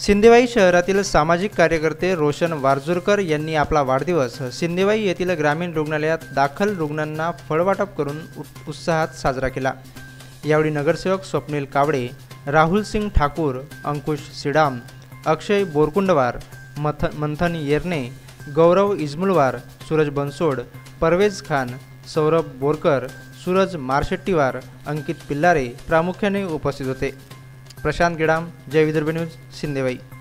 सिंदेवाई शहरातील सामाजिक कार्यकर्ते रोशन वारजूरकर यांनी आपला वाढदिवस सिंदेवाई येथील ग्रामीण रुग्णालयात दाखल रुग्णांना फळवाटप करून उत्साहात साजरा केला। यावेळी नगरसेवक स्वप्नील कावडे, राहुल सिंग ठाकूर, अंकुश सिडाम, अक्षय बोरकुंडवार, मंथन येरने, गौरव इजमुलवार, सूरज बनसोड, परवेज खान, सौरभ बोरकर, सूरज मारशेट्टीवार, अंकित पिल्लारे प्रामुख्याने उपस्थित होते। प्रशांत गिडाम, जय विदर्भ न्यूज, सिंदेवाई।